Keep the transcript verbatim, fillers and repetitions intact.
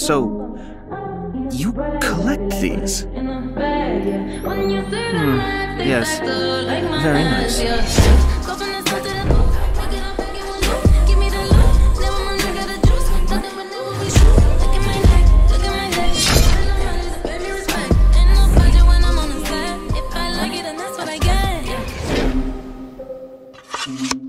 So, you collect these? Hmm, yes, very nice. Thank you.